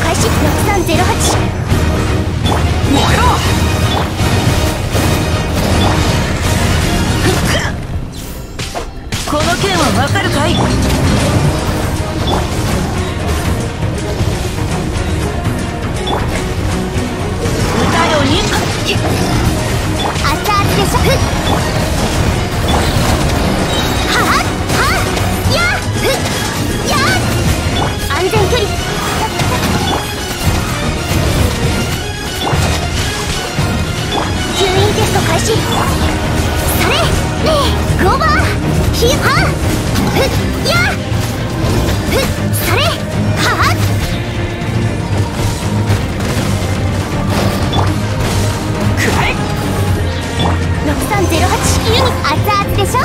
開始。6308。 燃えろ。この剣はわかるかい。歌よに熱々でしょ。ははっはっやっやっ安全距離。吸引テスト開始。それねえゴーバーひはっふっやっふっそれはっくらえ。 6308ユニ熱々でしょ。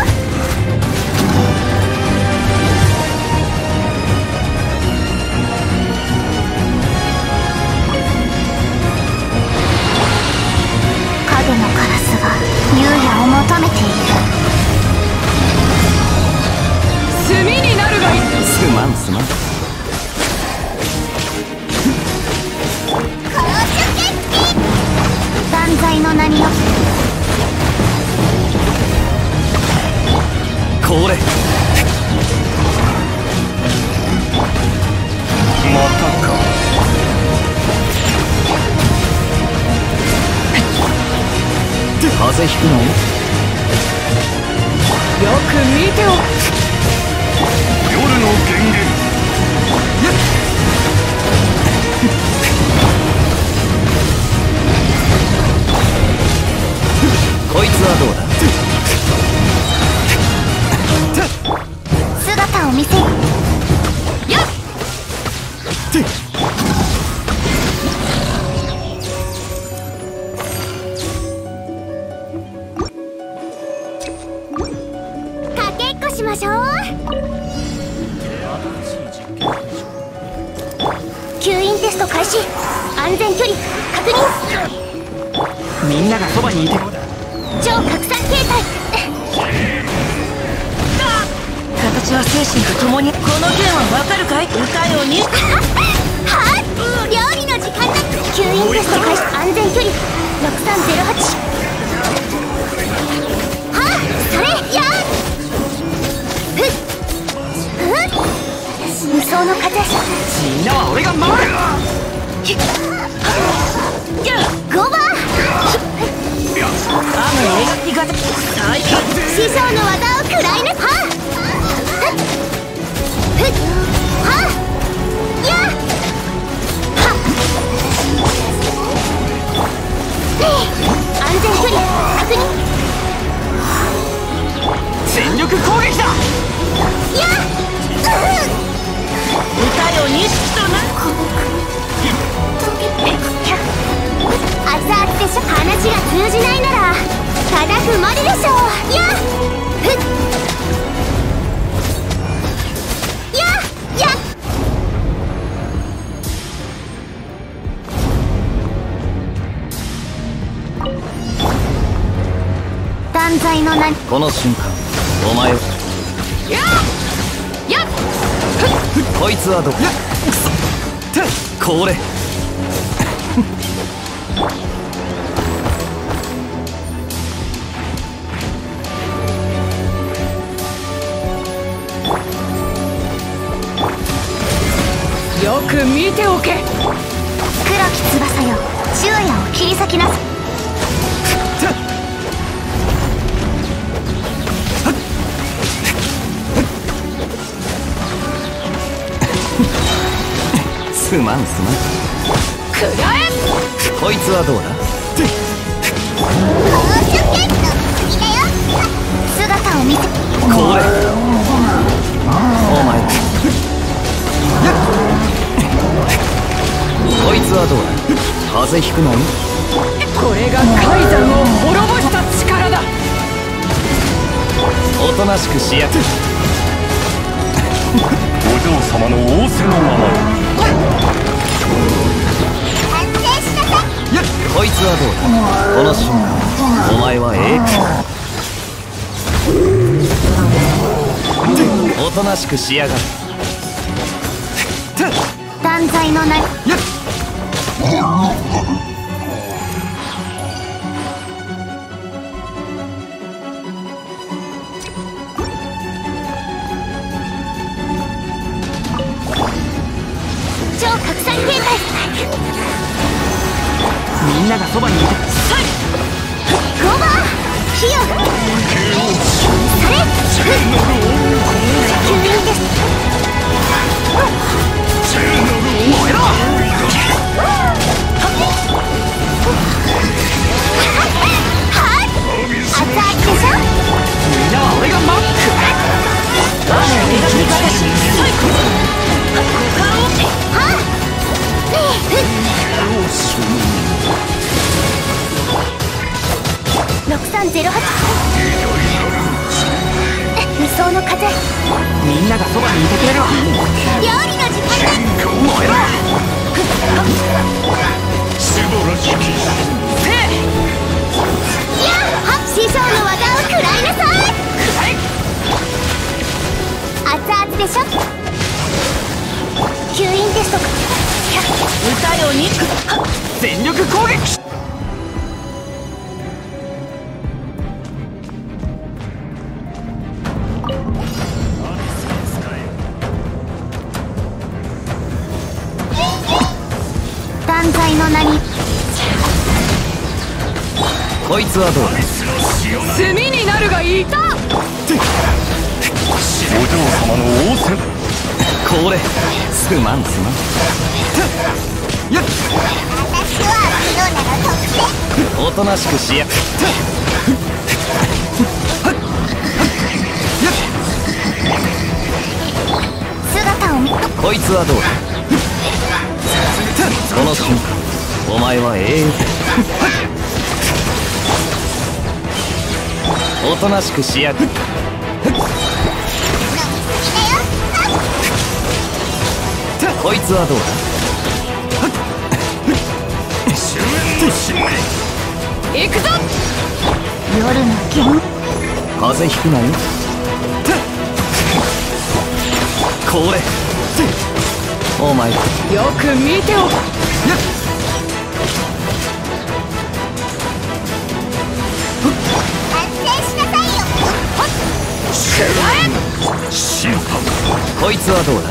影のカラスが優也を求めている。 炭になるがいい。 すまんすまん。 断罪の名によってこれまたか。風邪ひくの？ よく見ておく。 夜の源源。こいつはどうだ。 姿を見せる。 やっ。 かけっこしましょう。吸引テスト開始。安全距離確認。 みんながそばにいて。 超拡散形態。 形は精神と共に。この剣はわかるかい。歌よにはっ料理の時間だ。吸引テスト開始。安全距離6308。はっそれやっふっふっ無双の風。 みんなは俺が守る。 ゴーバー雨の描き方最高。 師匠の技を食らいな。はっふっはっやっはっねえ安全距離確認。 全力攻撃だ。 やっ歌よ錦とな。 熱々でしょ。話が通じないなら叩くまででしょう。やっふっやっやっ断罪の名に。 この瞬間お前を。 やっやっ。 こいつはどこ。これよく見ておけ。 黒き翼よ昼夜を切り裂きなさい。 すまんすまん。 くらえ。 こいつはどうだ。 姿を見せ。 これお前こいつはどうだ。風邪ひくのに。 これがカイザンを滅ぼした力だ。 おとなしくしやく。 お嬢様の仰せのままに。 安定しなさい。 こいつはどうだ。この瞬間お前は栄光。おとなしくしやがる。 断罪のなやっ超拡散形態。 みんながそばにいる。 ゴーバーヒヨされ吸引です。 燃えろ。 熱々でしょ。 みんなは俺がマック。 雨を描き返し最高はっ6308無双の風。 みんながそばにいてくれるわ。 料理の時間だ。 燃えろ。 師匠の技を食らいなさい。熱々でしょ。吸引テストか。 歌よ肉全力攻撃。 断罪の名に。 こいつはどうだ。 炭になるがいた。 お嬢様の仰せ。 これすまんすまん。やっ私はミノナの特性。 おとなしくしや。 姿を見と。 こいつはどうだ。この瞬間お前は永遠。おとなしくしや。こいつはどうだ。 行くぞ。 夜の剣。 風邪ひくなよ。これお前よく見ておく。 達成しなさいよ。 審判。 こいつはどうだ。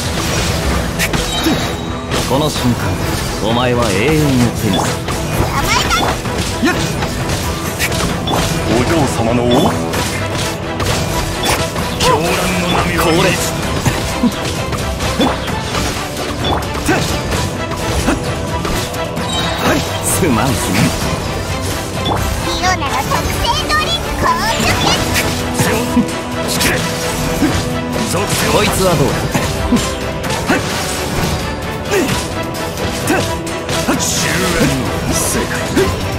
この瞬間お前は永遠の手にする。やっお嬢様の狂乱の波をこれすまんすまん。 ミノナの特製ドリンク高級こいつはどうだ。 終焉の世界。